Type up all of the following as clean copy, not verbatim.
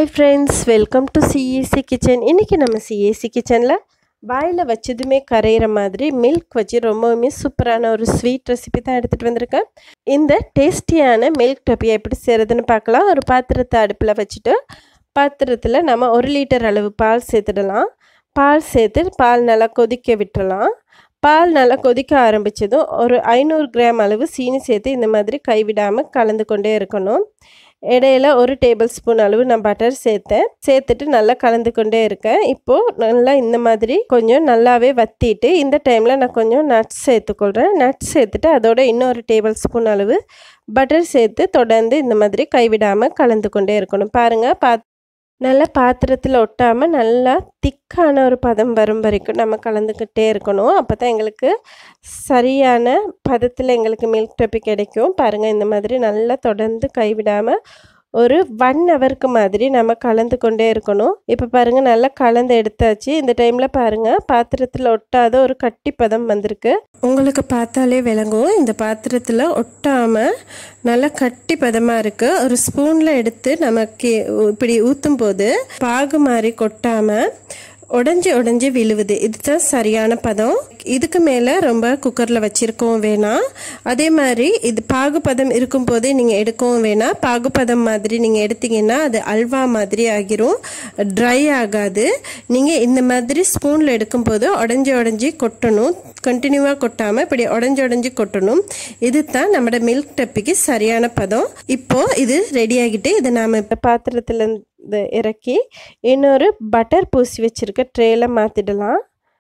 Hi friends, welcome to CAC Kitchen. இன்னைக்கு நம்ம CAC Kitchenல வாயில வச்சதுமே கரையிற மாதிரி மில்க் வச்சு ரொம்பவுமே சூப்பரான ஒரு ஸ்வீட் ரெசிபி தான் எடுத்துட்டு வந்திருக்கேன். இந்த டேஸ்டியான மில்க் டப்பியை எப்படி செய்யறதுன்னு பார்க்கலாம். ஒரு பாத்திரத்தை அடுப்பில் வச்சுட்டு பாத்திரத்தில் நம்ம 1 லிட்டர் அளவு பால் சேர்த்துடலாம். பால் சேர்த்து பால் நல்லா கொதிக்க விட்டுறலாம். பால் நல்லா கொதிக்க ஆரம்பித்ததும் ஒரு 500 கிராம் அளவு சீனி சேர்த்து இந்த மாதிரி கைவிடாமல் கலந்து கொண்டே இருக்கணும். இடையில 1 டேபிள் ஸ்பூன் அளவு நான் பட்டர் சேர்த்துட்டு நல்லா கலந்து கொண்டே இருக்கேன். இப்போது நல்லா இந்த மாதிரி கொஞ்சம் நல்லாவே வற்றிட்டு இந்த டைமில் நான் கொஞ்சம் நட்ஸ் சேர்த்துக்கொள்கிறேன். நட்ஸ் சேர்த்துட்டு அதோட இன்னொரு டேபிள் ஸ்பூன் அளவு பட்டர் சேர்த்து தொடர்ந்து இந்த மாதிரி கைவிடாமல் கலந்து கொண்டே இருக்கணும். பாருங்கள், நல்லா பாத்திரத்தில் ஒட்டாமல் நல்லா திக்கான ஒரு பதம் வரும் வரைக்கும் நம்ம கலந்துக்கிட்டே இருக்கணும். அப்போ தான் எங்களுக்கு சரியான பதத்தில் எங்களுக்கு மில்க் டப்பி கிடைக்கும். பாருங்கள், இந்த மாதிரி நல்லா தொடர்ந்து கைவிடாமல் ஒரு 1 ஹவருக்கு மாதிரி நம்ம கலந்து கொண்டே இருக்கணும். இப்போ பாருங்கள், நல்லா கலந்து எடுத்தாச்சு. இந்த டைமில் பாருங்கள், பாத்திரத்தில் ஒட்டாத ஒரு கட்டி பதம் வந்திருக்கு. உங்களுக்கு பார்த்தாலே விளங்கும், இந்த பாத்திரத்தில் ஒட்டாமல் நல்லா கட்டி பதமாக இருக்குது. ஒரு ஸ்பூனில் எடுத்து நமக்கு இப்படி ஊற்றும் போது பாகு மாதிரி கொட்டாமல் உடஞ்சி விழுவுது. இதுதான் சரியான பதம். இதுக்கு மேலே ரொம்ப குக்கரில் வச்சுருக்கவும் வேணாம். அதே மாதிரி இது பாகுபதம் இருக்கும் போதே நீங்கள் எடுக்கவும் வேணாம். பாகுபதம் மாதிரி நீங்கள் எடுத்தீங்கன்னா அது அல்வா மாதிரி ஆகிரும், ட்ரை ஆகாது. நீங்கள் இந்த மாதிரி ஸ்பூனில் எடுக்கும்போது உடஞ்சி கொட்டணும். கண்டினியூவாக கொட்டாமல் இப்படி உடஞ்சி கொட்டணும். இது தான் நம்மளோட மில்க் டப்பிக்கு சரியான பதம். இப்போது இது ரெடி ஆகிட்டு இதை நாம் இப்போ பாத்திரத்தில் இறக்கி இன்னொரு பட்டர் பூசி வச்சுருக்க ட்ரேயில் மாற்றிடலாம்.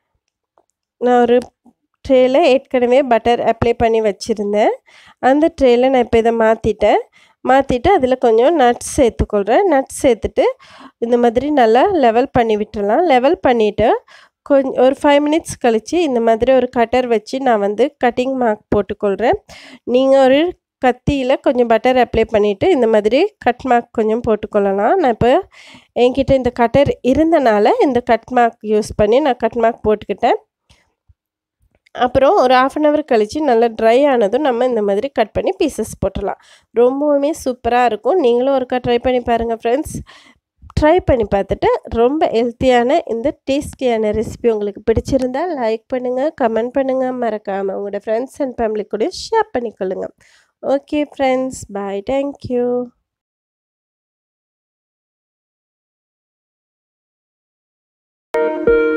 நான் ஒரு ட்ரேயில் ஏற்கனவே பட்டர் அப்ளை பண்ணி வச்சுருந்தேன். அந்த ட்ரேயில் நான் இப்போ இதை மாற்றிட்டு அதில் கொஞ்சம் நட்ஸ் சேர்த்துக்கொள்கிறேன். நட்ஸ் சேர்த்துட்டு இந்த மாதிரி நல்லா லெவல் பண்ணி விட்டுடலாம். லெவல் பண்ணிவிட்டு கொஞ்சம் ஒரு 5 மினிட்ஸ் கழித்து இந்த மாதிரி ஒரு கட்டர் வச்சு நான் கட்டிங் மார்க் போட்டுக்கொள்கிறேன். நீங்கள் ஒரு கத்தியில் கொஞ்சம் பட்டர் அப்ளை பண்ணிவிட்டு இந்த மாதிரி கட் மார்க் கொஞ்சம் போட்டுக்கொள்ளலாம். நான் இப்போ என்கிட்ட இந்த கட்டர் இருந்தனால இந்த கட் மார்க் யூஸ் பண்ணி நான் கட் மார்க் போட்டுக்கிட்டேன். அப்புறம் ஒரு 1/2 ஹவர் கழித்து நல்லா ட்ரை ஆனதும் நம்ம இந்த மாதிரி கட் பண்ணி பீசஸ் போட்டுடலாம். ரொம்பவுமே சூப்பராக இருக்கும். நீங்களும் ஒருக்கா ட்ரை பண்ணி பாருங்கள் ஃப்ரெண்ட்ஸ். ட்ரை பண்ணி பார்த்துட்டு ரொம்ப ஹெல்த்தியான இந்த டேஸ்டியான ரெசிபி உங்களுக்கு பிடிச்சிருந்தால் லைக் பண்ணுங்கள், கமெண்ட் பண்ணுங்கள், மறக்காமல் உங்களோட ஃப்ரெண்ட்ஸ் அண்ட் ஃபேமிலி கூட ஷேர் பண்ணிக்கொள்ளுங்கள். Okay friends, bye, thank you.